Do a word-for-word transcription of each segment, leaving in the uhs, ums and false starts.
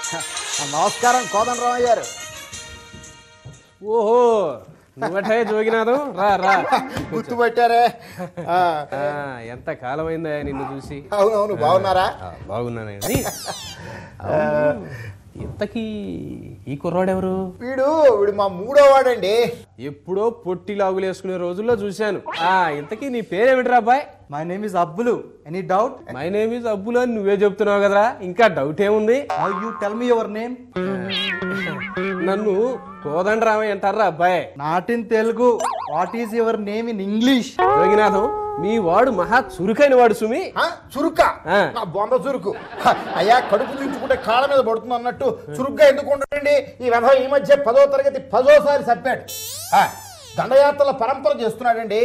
నమస్కారం కోదండరామయ్య గారు. ఓహో నువ్వటే జోగినాథం, రా రా. గుర్తుపట్టారే? ఎంత కాలమైందా నిన్ను చూసి. అవునవును, బాగున్నారా? బాగున్నానండి. ఇంతకీ ఈ కుర్రాడెవరు? వీడు వీడు మా మూడో వాడండి. ఎప్పుడో పొట్టి లాగులు వేసుకునే రోజుల్లో చూశాను. ఆ ఇంతకీ నీ పేరేమిట్రా అబ్బాయి? My name is Abbulu. Any doubt? My name is Abbulu అని నువ్వే చెప్తున్నావు కదరా, ఇంకా డౌట్ ఏముంది? How you tell me your name? నన్ను కోదండరామయ్య అంటారా అబ్బాయి? Not in Telugu. What is your name in English? Joginatham, మీ వాడు మహా చురుకైన వాడు సుమి. చురుక? నా బొంద చురుకు. అయ్యా కడుపు దించుకుంటే కాళ్ళ మీద పడుతుంది అన్నట్టు చురుగ్గా ఎందుకు ఉండడండి? ఈ వెధవ ఈ మధ్య పదో తరగతి పదోసారి చంపాడు. దండయాత్రల పరంపర చేస్తున్నాడండి.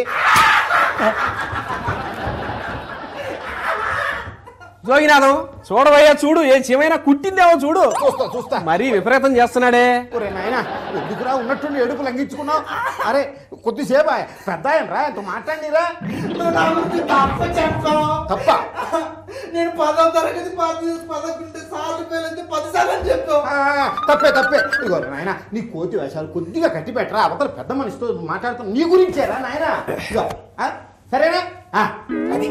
జోగినాథం చూడవయ్యా, చూడు ఏ చీమైనా కుట్టిందేమో చూడు. చూస్తా చూస్తా. మరీ విపరీతం చేస్తున్నాడే. ఒరే నాయనా, ఎందుకురా ఉన్నట్టుండి ఏడుపు లంఘించుకున్నావు? అరే కొద్దిసేపు పెద్ద ఆయన రా, ఎంతో మాట్లాడిరా. తప్ప నేను పదో తరగతి పదకొండు సార్లు పేరు పది సార్లు చెప్పావు. తప్పే తప్పే. ఇగో నాయన, నీ కోతి వేషాలు కొద్దిగా కట్టి పెట్టరా. అవతల పెద్ద మనిషితో మాట్లాడుతాను, నీ గురించేరా నాయన. సరేనా? అది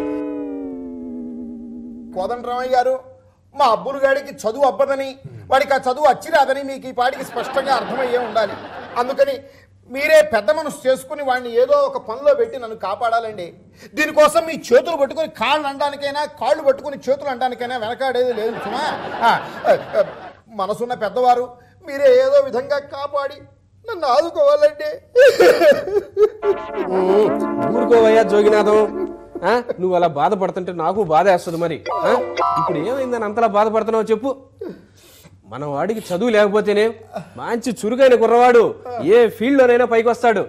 కోదండరామయ్య గారు, మా అబ్బులు గాడికి చదువు అబ్బదని, వాడికి ఆ చదువు వచ్చి రాదని మీకు ఈ పాటికి స్పష్టంగా అర్థమయ్యే ఉండాలి. అందుకని మీరే పెద్ద మనసు చేసుకుని వాడిని ఏదో ఒక పనిలో పెట్టి నన్ను కాపాడాలండి. దీనికోసం మీ చేతులు పట్టుకుని కాళ్ళు అనడానికైనా, కాళ్ళు పట్టుకుని చేతులు అనడానికైనా వెనకాడేది లేదు సుమా. మనసున్న పెద్దవారు, మీరే ఏదో విధంగా కాపాడి నన్ను ఆదుకోవాలండి. ఊరుకోవయ్యా జోగినాథం, నువ్వు అలా బాధపడుతుంటే నాకు బాధ వేస్తుంది. మరి ఇప్పుడు ఏమైందని అంతలా బాధపడుతున్నావు చెప్పు. మన వాడికి చదువు లేకపోతేనే మంచి చురుకైన కుర్రవాడు ఏ ఫీల్డ్ లోనైనా పైకి వస్తాడు.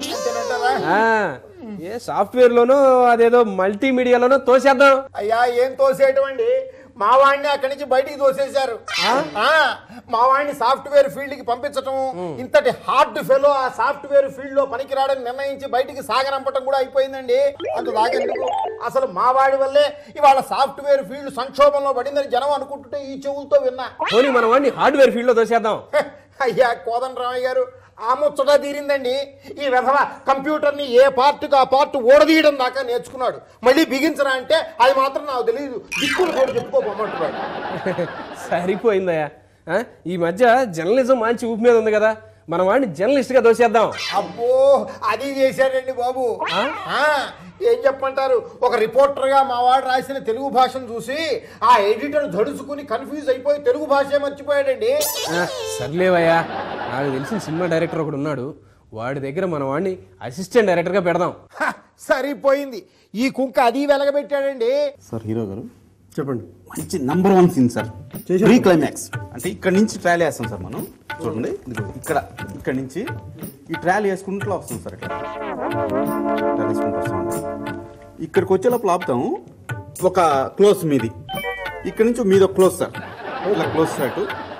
ఏ సాఫ్ట్వేర్ లోనో అదేదో మల్టీమీడియాలోనో తోసేద్దాం. అయ్యా ఏం తోసేయటం అండి, మా వాడిని అక్కడి నుంచి బయటికి తోసేశారు. మా వాడిని సాఫ్ట్వేర్ ఫీల్డ్ కి పంపించటం, ఇంతటి హార్డ్ ఫెలో ఆ సాఫ్ట్వేర్ ఫీల్డ్ లో పనికిరాడని నిర్ణయించి బయటికి సాగనంపటం కూడా అయిపోయిందండి. అంత దాగెందుకు, అసలు మా వాడి వల్లే ఇవాళ సాఫ్ట్వేర్ ఫీల్డ్ సంక్షోభంలో పడిందని జనం అనుకుంటుంటే ఈ చెవులతో విన్నా. పోనీ మన వాడిని హార్డ్వేర్ ఫీల్డ్ లో తోసేద్దాం. అయ్యా కోదండరామయ్య గారు, ఆ ముచ్చట తీరిందండి. ఈ విధవ కంప్యూటర్ని ఏ పార్ట్కి ఆ పార్ట్ ఓడదీయడం దాకా నేర్చుకున్నాడు. మళ్ళీ బిగించరా అంటే అది మాత్రం నాకు తెలియదు, దిక్కులు కూడా చెప్పుకోబోమంటున్నాడు. సరిపోయిందయ్యా. ఈ మధ్య జర్నలిజం మంచి ఊపి మీద ఉంది కదా, మన వాడిని జర్నలిస్ట్ గా దోసేద్దాం. అబ్బో అది చేశాడండి బాబు. ఏం చెప్పంటారు, ఒక రిపోర్టర్ గా మా వాడు రాసిన తెలుగు భాషను చూసి ఆ ఎడిటర్ దడుచుకుని కన్ఫ్యూజ్ అయిపోయి తెలుగు భాషే మర్చిపోయాడండి. సర్లేవయ్యా, నాకు తెలిసిన సినిమా డైరెక్టర్ ఒకడు ఉన్నాడు, వాడి దగ్గర మన వాడిని అసిస్టెంట్ డైరెక్టర్ గా పెడదాం. సరిపోయింది, ఈ కుక్క అది వెలగబెట్టాడండి. సార్ హీరో గారు చెప్పండి. మంచి number one scene sir, pre climax. అంటే ఇక్కడ నుంచి ట్రాలీ వేస్తాం సార్ మనం. చూడండి ఇక్కడ ఇక్కడ నుంచి ఈ ట్రాలీ వేసుకుంటూ వస్తాం సార్. ఇట్లా ట్రాలీ వేసుకుంటూ వస్తాం. ఇక్కడికి వచ్చే లోపల ఆపుతాము. ఒక క్లోజ్ మీది, ఇక్కడ నుంచి మీద క్లోజ్ సార్, ఇలా క్లోజ్ షాట్.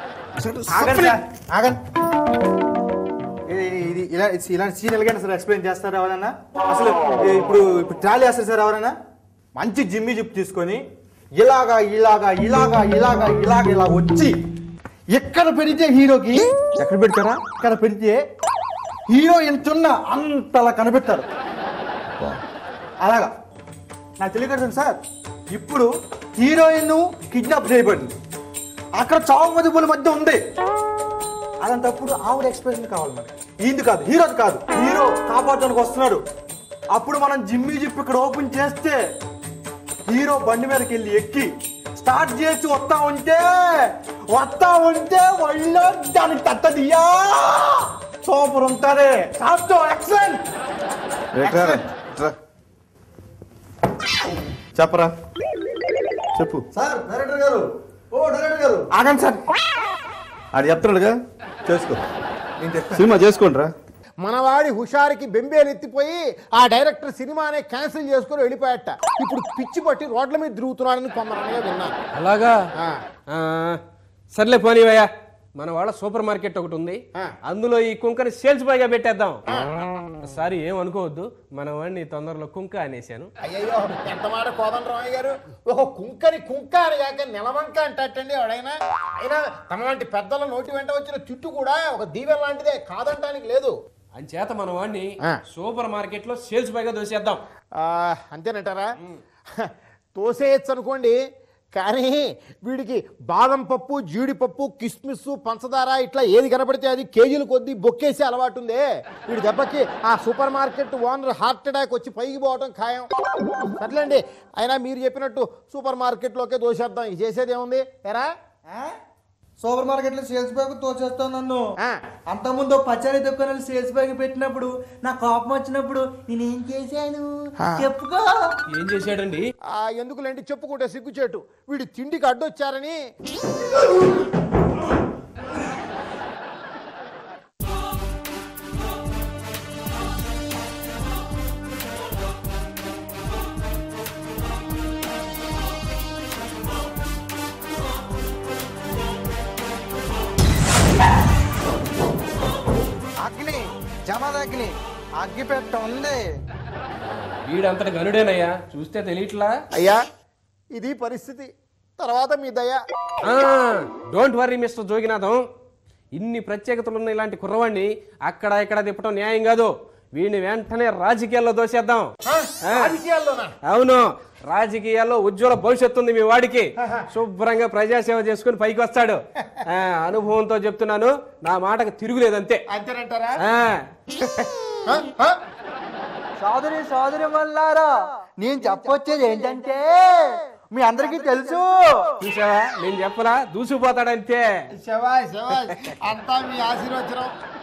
ఇది ఇలా ఇలాంటి సీన్ ఎలాగైనా సార్ ఎక్స్ప్లెయిన్ చేస్తారు ఎవరైనా? అసలు ఇప్పుడు ఇప్పుడు ట్రాలీ వేస్తారు సార్ ఎవరైనా? మంచి జిమ్మి జిప్ తీసుకొని ఇలాగా ఇలాగా ఇలాగా ఇలాగా ఇలాగ ఇలా వచ్చి ఎక్కడ పెడితే హీరోకి, ఎక్కడ పెడతారా ఇక్కడ పెడితే హీరో ఎంతున్నా అంతలా కనిపెడతారు. అలాగా నాకు తెలియదు సార్. ఇప్పుడు హీరోయిన్ కిడ్నాప్ చేయబడింది, అక్కడ చావు మదుపుల మధ్య ఉంది. అలాంటప్పుడు ఆవిడ ఎక్స్ప్రెషన్ కావాలి మరి. ఇది కాదు, హీరోది కాదు, హీరో కాపాడడానికి వస్తున్నాడు. అప్పుడు మనం జిమ్మి జిప్ ఇక్కడ ఓపెన్ చేస్తే హీరో బండి మీదకి వెళ్ళి ఎక్కి స్టార్ట్ చేసి వస్తా ఉంటే వస్తా ఉంటే వాళ్ళు దానికి తట్టదియా సూపర్ ఉంటుంది. చెప్పరా చెప్పు సార్. డైరెక్టర్ గారు, ఓ డైరెక్టర్ గారు ఆగండి సార్. ఆడు చెప్తున్నాడుగా, చేసుకో సినిమా చేసుకోండి రా. మనవాడి హుషారికి బెంబేలు ఎత్తిపోయి ఆ డైరెక్టర్ సినిమానే క్యాన్సిల్ చేసుకుని వెళ్ళిపోయాట. ఇప్పుడు పిచ్చి పట్టి రోడ్ల మీద తిరుగుతున్నాడని కొందరనగా విన్నాను. అలాగా? సర్లే పోనీవయ్యా, మన వాళ్ళ సూపర్ మార్కెట్ ఒకటి ఉంది, ఆ. అందులో ఈ కుంకని సేల్స్ బాయ్ గా పెట్టేద్దాం. సారీ ఏమనుకోవద్దు, మన వాడిని తొందరలో కుంక అనేసాను. అయ్యయ్యో ఎంత మాట కోదండరామయ్య గారు, ఒక కుంకని కుంక అని కాక నిలవంక అంటండి ఎవడైనా. అయినా తమ వంటి పెద్దల నోటి వెంట వచ్చిన తిట్టు కూడా ఒక దీవెన లాంటిదే, కాదంటానికి లేదు. అంచేత మన వాడిని ఆ. సూపర్ మార్కెట్ లో సేల్స్ బాయ్ గా దోసేద్దాం. ఆ, అంతేనంటారా? తోసేయచ్చు అనుకోండి, కానీ వీడికి బాదం పప్పు, జీడిపప్పు, కిస్మిస్, పంచదార ఇట్లా ఏది కనపడితే అది కేజీలు కొద్దీ బొక్కేసి అలవాటు ఉందే. వీడి దెబ్బకి ఆ super market owner heart attack వచ్చి పైకి పోవటం ఖాయం. సర్లేండి, అయినా మీరు చెప్పినట్టు సూపర్ మార్కెట్లోకే దోసేద్దాం. ఇది చేసేది ఏముంది ఎరా? సూపర్ మార్కెట్ లో సేల్స్ బ్యాగ్ తోచేస్తావు నన్ను. ఆ. అంతకుముందు పచ్చడి దుకాణాలు సేల్స్ బ్యాగ్ పెట్టినప్పుడు నా కోపం వచ్చినప్పుడు నేనేం చేశాను చెప్పుకో. ఏం చేశాడండి? ఆ, ఎందుకులేండి చెప్పుకుంటే సిగ్గుచేటు. వీడి తిండికి అడ్డొచ్చారని అగ్ని జమదగ్ని అగ్గి పెట్ట ఉంది. వీడంతటి గనుడేనయ్యా, చూస్తే తెలియట్లా. అయ్యా ఇది పరిస్థితి, తర్వాత మీ దయ. డోంట్ వర్రీ మిస్టర్ జోగినాథం, ఇన్ని ప్రత్యేకతలు ఉన్న ఇలాంటి కుర్రవాణ్ణి అక్కడ ఇక్కడ తిప్పటం న్యాయం కాదు. వీడిని వెంటనే రాజకీయాల్లో దోసేద్దాం. రాజకీయాల్లోనా? అవును, రాజకీయాల్లో ఉజ్వల భవిష్యత్తు ఉంది మీ వాడికి. శుభ్రంగా ప్రజాసేవ చేసుకుని పైకి వస్తాడు. ఆ, అనుభవంతో చెప్తున్నాను, నా మాటకు తిరుగులేదంతే. అంతేనంటారా? ఆ, ఆ? ఆ? సోదరి సోదరి మల్లారా, నేను చెప్పొచ్చేది ఏంటంటే మీ అందరికీ తెలుసు. చూసావా, నేను చెప్పలా, దూసిపోతాడంతే. శవాయ్ శవాయ్, అంతా మీ ఆశీర్వచనం.